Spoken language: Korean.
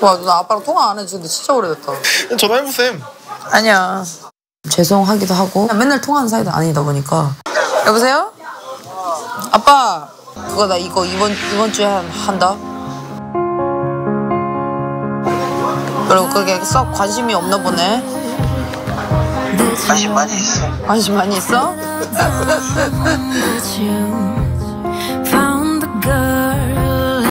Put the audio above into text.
와, 나 아빠랑 통화 안 해지 근데 진짜 오래됐다. 전화해보셈. 아니야. 죄송하기도 하고 맨날 통화하는 사이도 아니다 보니까. 여보세요? 아빠 그거 나 이거 이번 주에 한다. 그리고 그게 썩 관심이 없나 보네. 관심 많이 있어. 관심 많이 있어?